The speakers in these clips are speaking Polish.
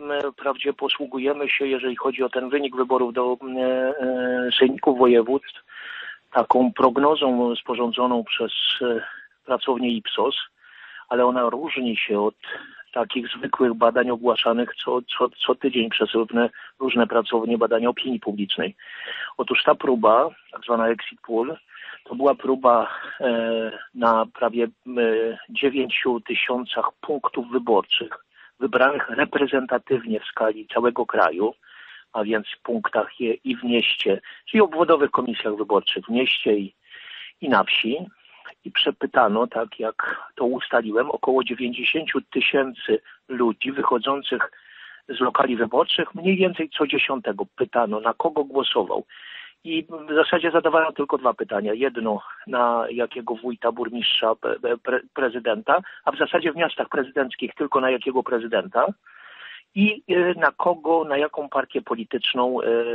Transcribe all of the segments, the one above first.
my wprawdzie posługujemy się, jeżeli chodzi o ten wynik wyborów do sejmików województw, taką prognozą sporządzoną przez pracownię Ipsos, ale ona różni się od takich zwykłych badań ogłaszanych co tydzień przez różne pracownie badania opinii publicznej. Otóż ta próba, tak zwana exit poll, to była próba na prawie 9 tysiącach punktów wyborczych, wybranych reprezentatywnie w skali całego kraju, a więc w punktach i w mieście, czyli obwodowych komisjach wyborczych w mieście i na wsi. I przepytano, tak jak to ustaliłem, około 90 tysięcy ludzi wychodzących z lokali wyborczych, mniej więcej co 10 pytano, na kogo głosował. I w zasadzie zadawano tylko 2 pytania. Jedno, na jakiego wójta, burmistrza, prezydenta, a w zasadzie w miastach prezydenckich tylko na jakiego prezydenta. I na kogo, na jaką partię polityczną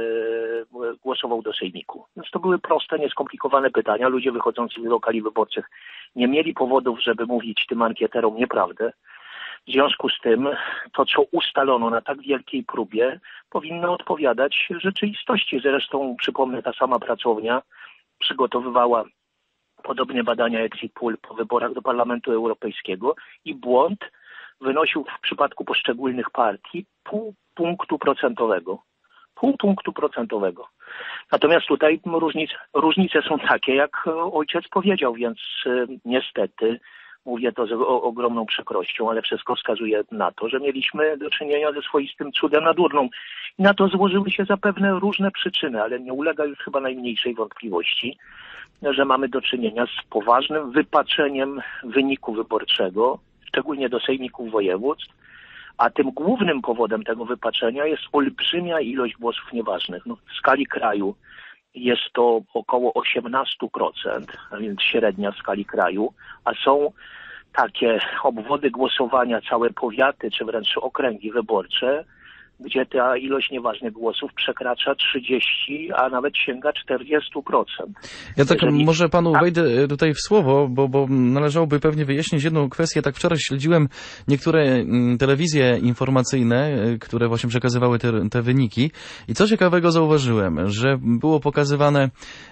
głosował do sejmiku. Więc to były proste, nieskomplikowane pytania. Ludzie wychodzący z lokali wyborczych nie mieli powodów, żeby mówić tym ankieterom nieprawdę. W związku z tym to, co ustalono na tak wielkiej próbie, powinno odpowiadać rzeczywistości. Zresztą, przypomnę, ta sama pracownia przygotowywała podobne badania exit poll po wyborach do Parlamentu Europejskiego i błąd wynosił w przypadku poszczególnych partii pół punktu procentowego. Pół punktu procentowego. Natomiast tutaj różnice są takie, jak ojciec powiedział, więc niestety, mówię to z ogromną przykrością, ale wszystko wskazuje na to, że mieliśmy do czynienia ze swoistym cudem nad urną. I na to złożyły się zapewne różne przyczyny, ale nie ulega już chyba najmniejszej wątpliwości, że mamy do czynienia z poważnym wypaczeniem wyniku wyborczego, szczególnie do sejmików województw, a tym głównym powodem tego wypaczenia jest olbrzymia ilość głosów nieważnych. No, w skali kraju jest to około 18%, a więc średnia w skali kraju, a są takie obwody głosowania, całe powiaty, czy wręcz okręgi wyborcze, gdzie ta ilość nieważnych głosów przekracza 30, a nawet sięga 40%. Ja tak może panu wejdę tutaj w słowo, bo należałoby pewnie wyjaśnić jedną kwestię. Tak wczoraj śledziłem niektóre telewizje informacyjne, które właśnie przekazywały te wyniki i co ciekawego zauważyłem, że było pokazywane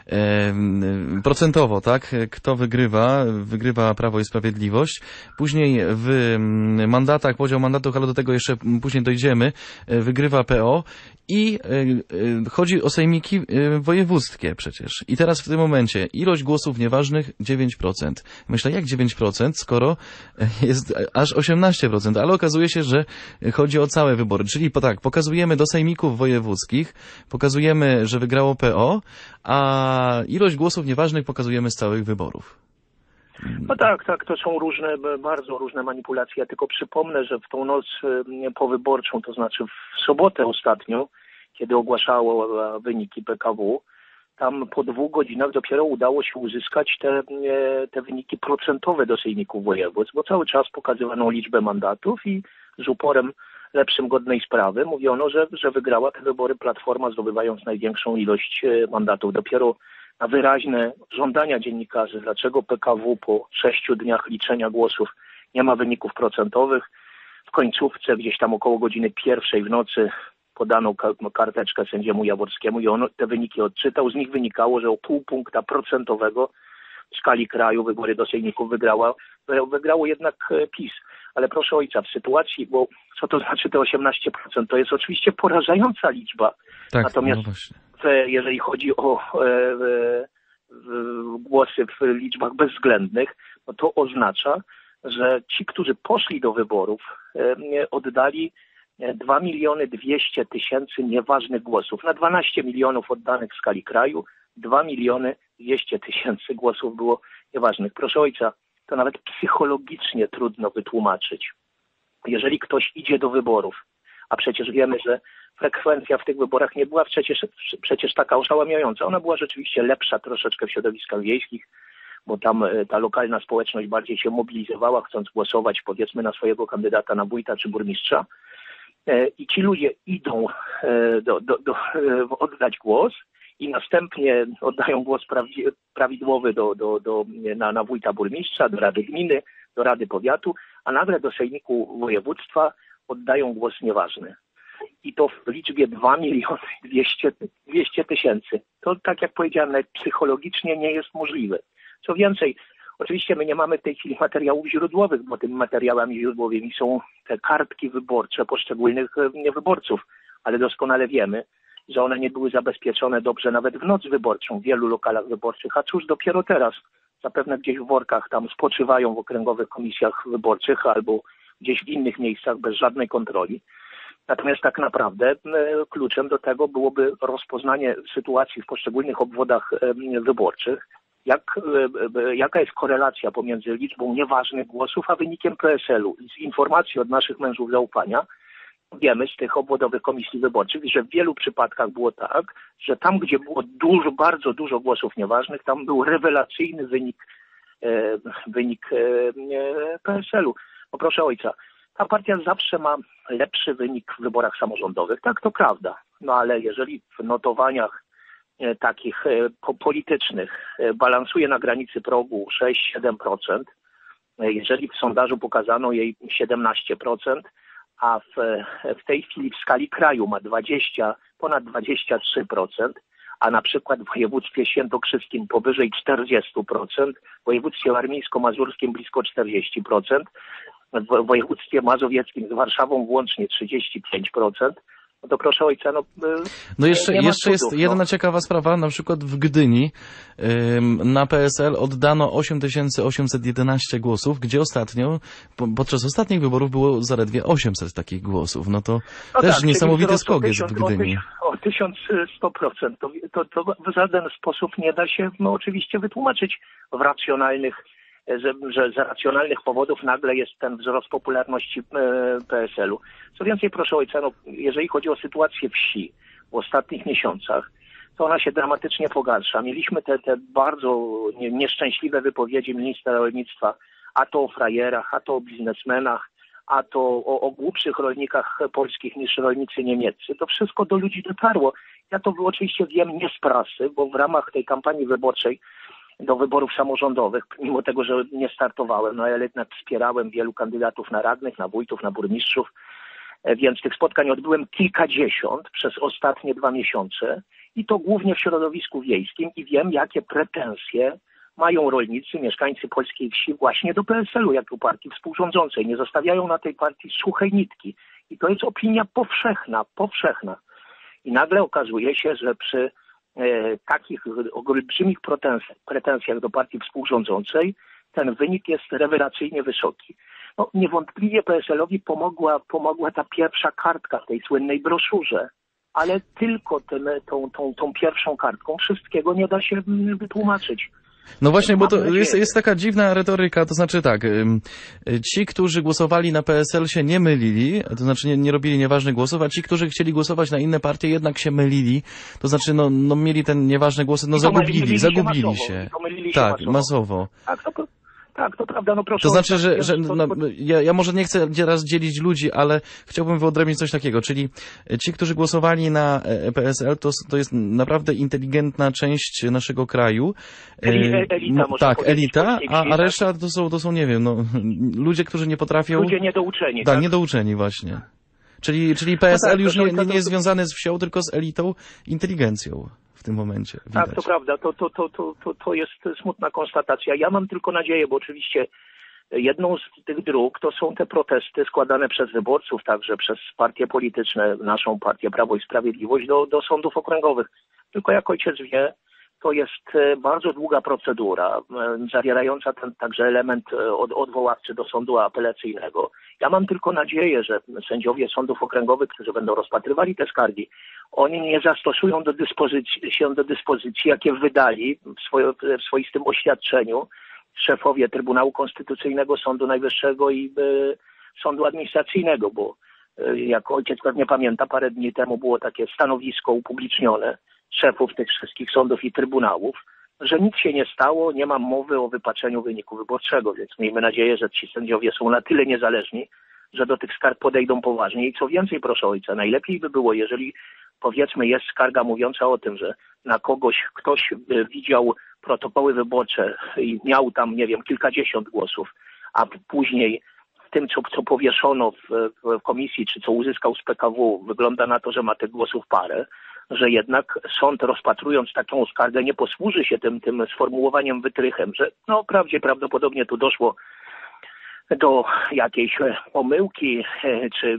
procentowo, tak, kto wygrywa. Wygrywa Prawo i Sprawiedliwość. Później w mandatach, podział mandatów, ale do tego jeszcze później dojdziemy, wygrywa PO i chodzi o sejmiki wojewódzkie przecież. I teraz w tym momencie ilość głosów nieważnych 9%. Myślę, jak 9%, skoro jest aż 18%, ale okazuje się, że chodzi o całe wybory. Czyli tak, pokazujemy do sejmików wojewódzkich, pokazujemy, że wygrało PO, a ilość głosów nieważnych pokazujemy z całych wyborów. No tak, to są bardzo różne manipulacje. Ja tylko przypomnę, że w tą noc powyborczą, to znaczy w sobotę ostatnio, kiedy ogłaszało wyniki PKW, tam po 2 godzinach dopiero udało się uzyskać te wyniki procentowe do sejmików województw, bo cały czas pokazywano liczbę mandatów i z uporem lepszym godnej sprawy mówiono, że wygrała te wybory Platforma, zdobywając największą ilość mandatów. Dopiero na wyraźne żądania dziennikarzy, dlaczego PKW po 6 dniach liczenia głosów nie ma wyników procentowych, w końcówce gdzieś tam około godziny 1 w nocy podano karteczkę sędziemu Jaworskiemu i on te wyniki odczytał. Z nich wynikało, że o pół punkta procentowego w skali kraju wybory do sejmików wygrało jednak PiS. Ale proszę ojca, w sytuacji, bo co to znaczy te 18%? To jest oczywiście porażająca liczba. Tak, natomiast jeżeli chodzi o głosy w liczbach bezwzględnych, no to oznacza, że ci, którzy poszli do wyborów, oddali 2 200 000 nieważnych głosów. Na 12 milionów oddanych w skali kraju 2 200 000 głosów było nieważnych. Proszę ojca, to nawet psychologicznie trudno wytłumaczyć. Jeżeli ktoś idzie do wyborów, a przecież wiemy, że frekwencja w tych wyborach nie była przecież taka oszałamiająca. Ona była rzeczywiście lepsza troszeczkę w środowiskach wiejskich, bo tam ta lokalna społeczność bardziej się mobilizowała, chcąc głosować powiedzmy na swojego kandydata na wójta czy burmistrza. I ci ludzie idą oddać głos i następnie oddają głos prawidłowy na wójta burmistrza, do rady gminy, do rady powiatu, a nagle do sejmiku województwa oddają głos nieważny. i to w liczbie 2 200 000. To, tak jak powiedziałem, nawet psychologicznie nie jest możliwe. Co więcej, oczywiście my nie mamy w tej chwili materiałów źródłowych, bo tymi materiałami źródłowymi są te kartki wyborcze poszczególnych wyborców, ale doskonale wiemy, że one nie były zabezpieczone dobrze nawet w noc wyborczą w wielu lokalach wyborczych, a cóż dopiero teraz, zapewne gdzieś w workach tam spoczywają w okręgowych komisjach wyborczych albo gdzieś w innych miejscach bez żadnej kontroli. Natomiast tak naprawdę kluczem do tego byłoby rozpoznanie sytuacji w poszczególnych obwodach wyborczych, jaka jest korelacja pomiędzy liczbą nieważnych głosów a wynikiem PSL-u. Z informacji od naszych mężów zaufania wiemy z tych obwodowych komisji wyborczych, że w wielu przypadkach było tak, że tam, gdzie było bardzo dużo głosów nieważnych, tam był rewelacyjny wynik PSL-u. No proszę ojca, ta partia zawsze ma lepszy wynik w wyborach samorządowych, tak, to prawda. No ale jeżeli w notowaniach takich politycznych balansuje na granicy progu 6-7%, jeżeli w sondażu pokazano jej 17%, a w tej chwili w skali kraju ma ponad 23%, a na przykład w województwie świętokrzyskim powyżej 40%, w województwie warmińsko-mazurskim blisko 40%, w województwie mazowieckim z Warszawą włącznie 35%, no to proszę ojca, no jeszcze jest jedna ciekawa sprawa, na przykład w Gdyni na PSL oddano 8811 głosów, gdzie podczas ostatnich wyborów było zaledwie 800 takich głosów. No to też tak, niesamowity skok jest w Gdyni. O 1100%. To w żaden sposób nie da się oczywiście wytłumaczyć w racjonalnych, że z racjonalnych powodów nagle jest ten wzrost popularności PSL-u. Co więcej, proszę ojca, jeżeli chodzi o sytuację wsi w ostatnich miesiącach, to ona się dramatycznie pogarsza. Mieliśmy te bardzo nieszczęśliwe wypowiedzi ministra rolnictwa, a to o frajerach, a to o biznesmenach, a to o głupszych rolnikach polskich niż rolnicy niemieccy. To wszystko do ludzi dotarło. Ja to oczywiście wiem nie z prasy, bo w ramach tej kampanii wyborczej do wyborów samorządowych, mimo tego, że nie startowałem, ale jednak wspierałem wielu kandydatów na radnych, na wójtów, na burmistrzów, więc tych spotkań odbyłem kilkadziesiąt przez ostatnie 2 miesiące i to głównie w środowisku wiejskim i wiem, jakie pretensje mają rolnicy, mieszkańcy polskiej wsi właśnie do PSL-u jako partii współrządzącej. Nie zostawiają na tej partii suchej nitki i to jest opinia powszechna. I nagle okazuje się, że przy takich olbrzymich pretensjach do partii współrządzącej ten wynik jest rewelacyjnie wysoki. No, niewątpliwie PSL-owi pomogła ta pierwsza kartka w tej słynnej broszurze, ale tylko tą pierwszą kartką wszystkiego nie da się wytłumaczyć. No właśnie, bo to jest taka dziwna retoryka, to znaczy tak, ci, którzy głosowali na PSL się nie mylili, to znaczy nie robili nieważnych głosów, a ci, którzy chcieli głosować na inne partie jednak się mylili, to znaczy no mieli ten nieważne głosy, zagubili się. Tak, masowo. Tak, to prawda, no proszę. To znaczy, że ja może nie chcę teraz dzielić ludzi, ale chciałbym wyodrębnić coś takiego, czyli ci, którzy głosowali na PSL, to jest naprawdę inteligentna część naszego kraju. Elita, tak, elita, a reszta to są, nie wiem, ludzie, którzy nie potrafią... Ludzie niedouczeni. Tak, niedouczeni właśnie. Czyli PSL już nie jest związany z wsią, tylko z elitą, inteligencją. W tym momencie widać. Tak, to prawda, to jest smutna konstatacja. Ja mam tylko nadzieję, bo oczywiście jedną z tych dróg to są te protesty składane przez wyborców, także przez partie polityczne, naszą partię Prawo i Sprawiedliwość do sądów okręgowych. Tylko jak ojciec wie, to jest bardzo długa procedura, zawierająca ten także element odwoławczy do sądu apelacyjnego. Ja mam tylko nadzieję, że sędziowie sądów okręgowych, którzy będą rozpatrywali te skargi, oni nie zastosują do dyspozycji, jakie wydali w swoistym oświadczeniu szefowie Trybunału Konstytucyjnego, Sądu Najwyższego i Sądu Administracyjnego, bo jak ojciec pewnie pamięta, parę dni temu było takie stanowisko upublicznione szefów tych wszystkich sądów i trybunałów, że nic się nie stało, nie ma mowy o wypaczeniu wyniku wyborczego, więc miejmy nadzieję, że ci sędziowie są na tyle niezależni, że do tych skarg podejdą poważnie. I co więcej, proszę ojca, najlepiej by było, jeżeli powiedzmy jest skarga mówiąca o tym, że na ktoś widział protokoły wyborcze i miał tam, nie wiem, kilkadziesiąt głosów, a później w tym, co powieszono w komisji, czy co uzyskał z PKW, wygląda na to, że ma tych głosów parę, że jednak sąd, rozpatrując taką skargę, nie posłuży się tym sformułowaniem wytrychem, że no prawdopodobnie tu doszło do jakiejś pomyłki, czy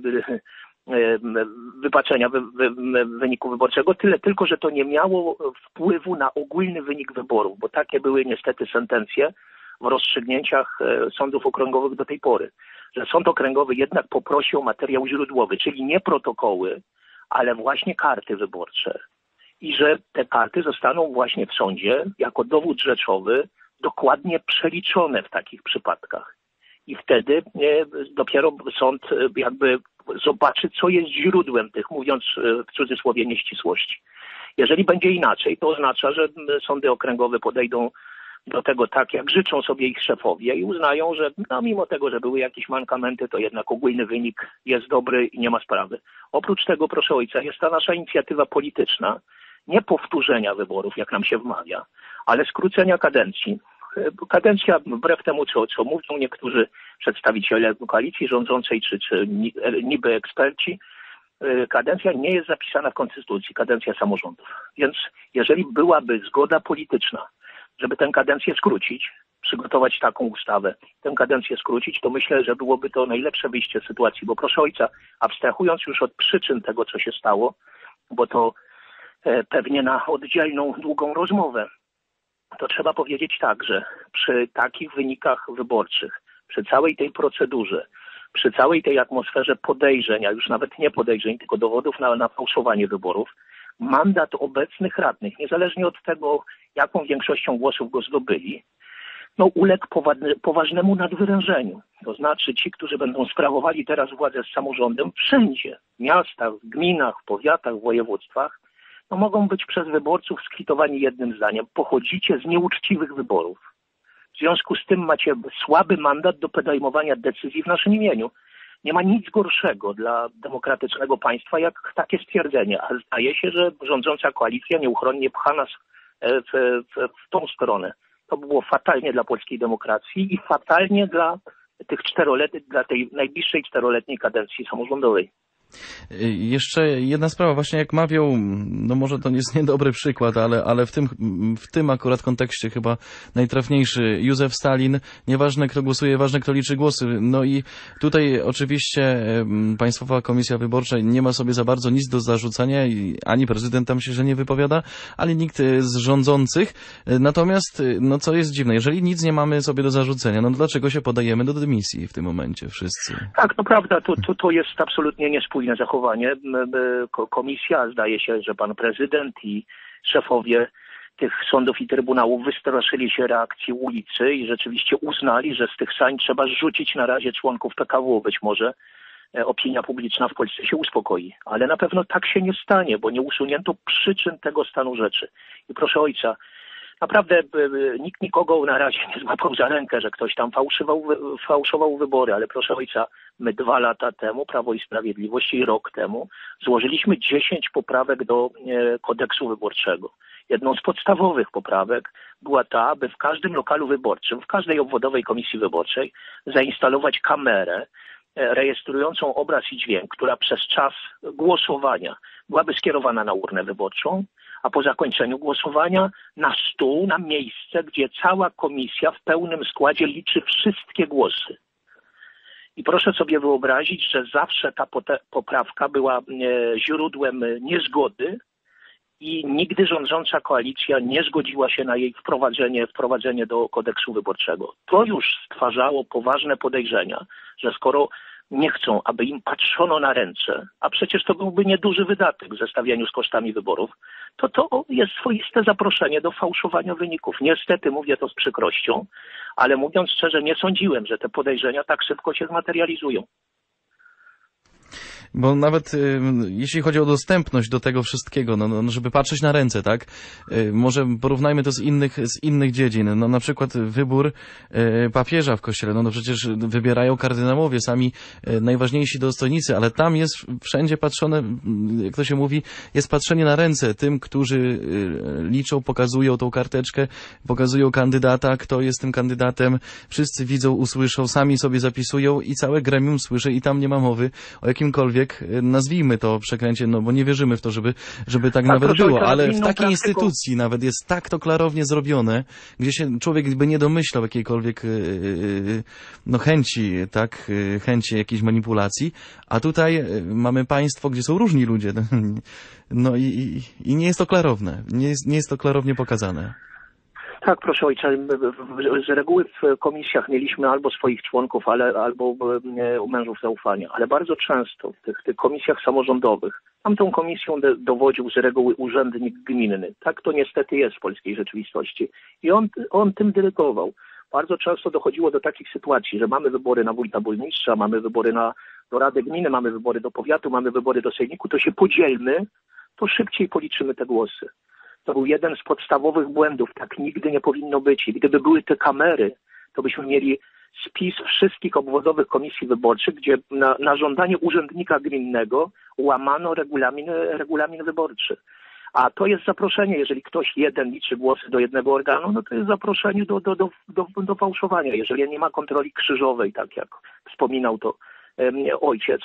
wypaczenia wyniku wyborczego, tyle tylko, że to nie miało wpływu na ogólny wynik wyborów, bo takie były niestety sentencje w rozstrzygnięciach sądów okręgowych do tej pory, że sąd okręgowy jednak poprosił o materiał źródłowy, czyli nie protokoły, ale właśnie karty wyborcze i że te karty zostaną właśnie w sądzie jako dowód rzeczowy dokładnie przeliczone w takich przypadkach. I wtedy dopiero sąd jakby zobaczy, co jest źródłem tych, mówiąc w cudzysłowie, nieścisłości. Jeżeli będzie inaczej, to oznacza, że sądy okręgowe podejdą do tego tak, jak życzą sobie ich szefowie i uznają, że no, mimo tego, że były jakieś mankamenty, to jednak ogólny wynik jest dobry i nie ma sprawy. Oprócz tego, proszę ojca, jest ta nasza inicjatywa polityczna, nie powtórzenia wyborów, jak nam się wmawia, ale skrócenia kadencji. Kadencja, wbrew temu, co mówią niektórzy przedstawiciele koalicji rządzącej, czy niby eksperci, kadencja nie jest zapisana w Konstytucji, kadencja samorządów. Więc jeżeli byłaby zgoda polityczna, żeby tę kadencję skrócić, przygotować taką ustawę, tę kadencję skrócić, to myślę, że byłoby to najlepsze wyjście z sytuacji. Bo proszę ojca, abstrahując już od przyczyn tego, co się stało, bo to pewnie na oddzielną, długą rozmowę, to trzeba powiedzieć tak, że przy takich wynikach wyborczych, przy całej tej procedurze, przy całej tej atmosferze podejrzeń, a już nawet nie podejrzeń, tylko dowodów na fałszowanie wyborów, mandat obecnych radnych, niezależnie od tego, jaką większością głosów go zdobyli, no uległ poważnemu nadwyrężeniu. To znaczy ci, którzy będą sprawowali teraz władzę z samorządem wszędzie, w miastach, w gminach, w powiatach, w województwach, no mogą być przez wyborców skwitowani jednym zdaniem. Pochodzicie z nieuczciwych wyborów. W związku z tym macie słaby mandat do podejmowania decyzji w naszym imieniu. Nie ma nic gorszego dla demokratycznego państwa jak takie stwierdzenie, a zdaje się, że rządząca koalicja nieuchronnie pcha nas w tą stronę. To było fatalnie dla polskiej demokracji i fatalnie dla dla tej najbliższej 4-letniej kadencji samorządowej. Jeszcze jedna sprawa, właśnie jak mawiał, no może to jest niedobry przykład, ale w tym akurat kontekście chyba najtrafniejszy, Józef Stalin, nieważne kto głosuje, ważne kto liczy głosy. No i tutaj oczywiście Państwowa Komisja Wyborcza nie ma sobie za bardzo nic do zarzucania i ani prezydent tam się że nie wypowiada, ani nikt z rządzących. Natomiast, no co jest dziwne, jeżeli nic nie mamy sobie do zarzucenia, no dlaczego się podajemy do dymisji w tym momencie wszyscy? Tak, to prawda, to jest absolutnie niespójne zachowanie. Komisja, zdaje się, że pan prezydent i szefowie tych sądów i trybunałów wystraszyli się reakcji ulicy i rzeczywiście uznali, że z tych sań trzeba zrzucić na razie członków PKW. Być może opinia publiczna w Polsce się uspokoi. Ale na pewno tak się nie stanie, bo nie usunięto przyczyn tego stanu rzeczy. I proszę ojca, naprawdę nikt nikogo na razie nie złapał za rękę, że ktoś tam fałszował wybory, ale proszę ojca, my 2 lata temu, Prawo i Sprawiedliwość i rok temu złożyliśmy 10 poprawek do kodeksu wyborczego. Jedną z podstawowych poprawek była ta, aby w każdym lokalu wyborczym, w każdej obwodowej komisji wyborczej zainstalować kamerę rejestrującą obraz i dźwięk, która przez czas głosowania byłaby skierowana na urnę wyborczą, a po zakończeniu głosowania na stół, na miejsce, gdzie cała komisja w pełnym składzie liczy wszystkie głosy. I proszę sobie wyobrazić, że zawsze ta poprawka była źródłem niezgody i nigdy rządząca koalicja nie zgodziła się na jej wprowadzenie do kodeksu wyborczego. To już stwarzało poważne podejrzenia, że skoro nie chcą, aby im patrzono na ręce, a przecież to byłby nieduży wydatek w zestawieniu z kosztami wyborów, to jest swoiste zaproszenie do fałszowania wyników. Niestety mówię to z przykrością, ale mówiąc szczerze, nie sądziłem, że te podejrzenia tak szybko się zmaterializują. Bo nawet jeśli chodzi o dostępność do tego wszystkiego, no, żeby patrzeć na ręce, tak? Może porównajmy to z innych dziedzin. No, na przykład wybór papieża w kościele. No przecież wybierają kardynałowie, sami najważniejsi dostojnicy, ale tam jest wszędzie patrzone, jak to się mówi, jest patrzenie na ręce tym, którzy liczą, pokazują tą karteczkę, pokazują kandydata, kto jest tym kandydatem. Wszyscy widzą, usłyszą, sami sobie zapisują i całe gremium słyszy i tam nie ma mowy o jakimkolwiek, nazwijmy to przekręcie, no bo nie wierzymy w to, żeby tak nawet było, ale w takiej instytucji nawet jest tak to klarownie zrobione, gdzie się człowiek by nie domyślał jakiejkolwiek no chęci, tak, chęci jakiejś manipulacji, a tutaj mamy państwo, gdzie są różni ludzie, no i nie jest to klarowne, nie jest to klarownie pokazane. Tak, proszę ojca, z reguły w komisjach mieliśmy albo swoich członków, albo mężów zaufania, ale bardzo często w tych komisjach samorządowych, tamtą komisją dowodził z reguły urzędnik gminny. Tak to niestety jest w polskiej rzeczywistości. I on tym dyrygował. Bardzo często dochodziło do takich sytuacji, że mamy wybory na wójta burmistrza, mamy wybory do Rady Gminy, mamy wybory do powiatu, mamy wybory do sejmiku, to się podzielmy, to szybciej policzymy te głosy. To był jeden z podstawowych błędów. Tak nigdy nie powinno być. I gdyby były te kamery, to byśmy mieli spis wszystkich obwodowych komisji wyborczych, gdzie na żądanie urzędnika gminnego łamano regulamin wyborczy. A to jest zaproszenie, jeżeli ktoś jeden liczy głosy do jednego organu, no to jest zaproszenie do fałszowania. Jeżeli nie ma kontroli krzyżowej, tak jak wspominał to ojciec,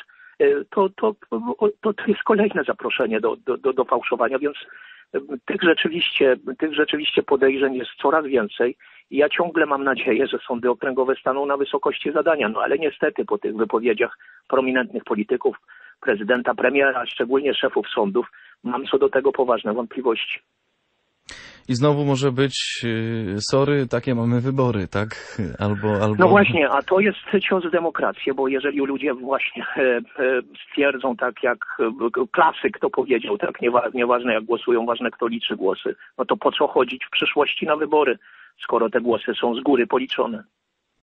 to jest kolejne zaproszenie do fałszowania, więc tych rzeczywiście podejrzeń jest coraz więcej i ja ciągle mam nadzieję, że sądy okręgowe staną na wysokości zadania, no ale niestety po tych wypowiedziach prominentnych polityków, prezydenta, premiera, szczególnie szefów sądów, mam co do tego poważne wątpliwości. I znowu może być, sorry, takie mamy wybory, tak? Albo... No właśnie, a to jest cios w demokrację, bo jeżeli ludzie właśnie stwierdzą, tak jak klasyk to powiedział, tak, nieważne jak głosują, ważne kto liczy głosy, no to po co chodzić w przyszłości na wybory, skoro te głosy są z góry policzone?